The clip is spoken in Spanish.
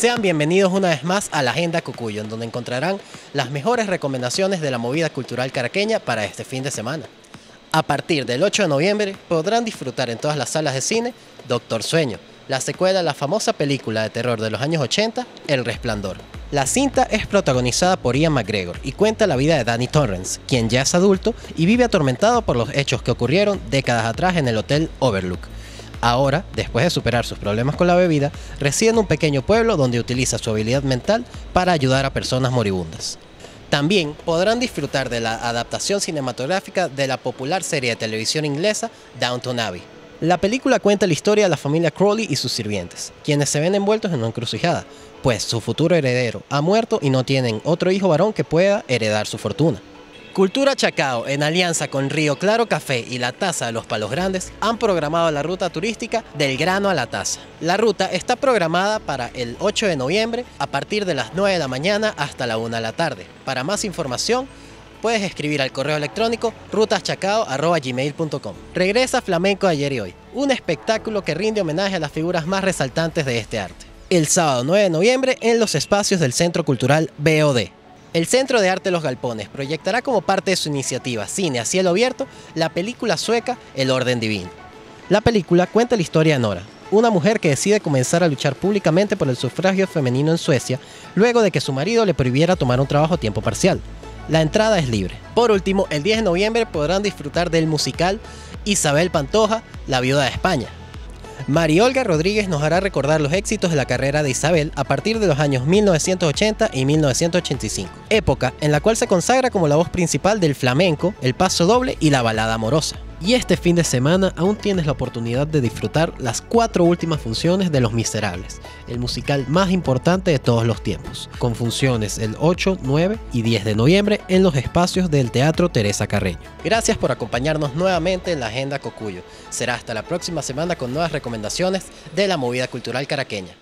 Sean bienvenidos una vez más a la Agenda Cocuyo, en donde encontrarán las mejores recomendaciones de la movida cultural caraqueña para este fin de semana. A partir del 8 de noviembre podrán disfrutar en todas las salas de cine Doctor Sueño, la secuela de la famosa película de terror de los años 80, El Resplandor. La cinta es protagonizada por Ian McGregor y cuenta la vida de Danny Torrance, quien ya es adulto y vive atormentado por los hechos que ocurrieron décadas atrás en el Hotel Overlook. Ahora, después de superar sus problemas con la bebida, reside en un pequeño pueblo donde utiliza su habilidad mental para ayudar a personas moribundas. También podrán disfrutar de la adaptación cinematográfica de la popular serie de televisión inglesa Downton Abbey. La película cuenta la historia de la familia Crawley y sus sirvientes, quienes se ven envueltos en una encrucijada, pues su futuro heredero ha muerto y no tienen otro hijo varón que pueda heredar su fortuna. Cultura Chacao, en alianza con Río Claro Café y la Taza de los Palos Grandes, han programado la ruta turística Del Grano a la Taza. La ruta está programada para el 8 de noviembre a partir de las 9 de la mañana hasta la 1 de la tarde. Para más información, puedes escribir al correo electrónico rutaschacao@gmail.com. Regresa Flamenco de Ayer y Hoy, un espectáculo que rinde homenaje a las figuras más resaltantes de este arte. El sábado 9 de noviembre en los espacios del Centro Cultural BOD. El Centro de Arte Los Galpones proyectará como parte de su iniciativa Cine a Cielo Abierto la película sueca El Orden Divino. La película cuenta la historia de Nora, una mujer que decide comenzar a luchar públicamente por el sufragio femenino en Suecia luego de que su marido le prohibiera tomar un trabajo a tiempo parcial. La entrada es libre. Por último, el 10 de noviembre podrán disfrutar del musical Isabel Pantoja, la viuda de España. María Olga Rodríguez nos hará recordar los éxitos de la carrera de Isabel a partir de los años 1980 y 1985, época en la cual se consagra como la voz principal del flamenco, el paso doble y la balada amorosa. Y este fin de semana aún tienes la oportunidad de disfrutar las 4 últimas funciones de Los Miserables, el musical más importante de todos los tiempos, con funciones el 8, 9 y 10 de noviembre en los espacios del Teatro Teresa Carreño. Gracias por acompañarnos nuevamente en la Agenda Cocuyo. Será hasta la próxima semana con nuevas recomendaciones de la movida cultural caraqueña.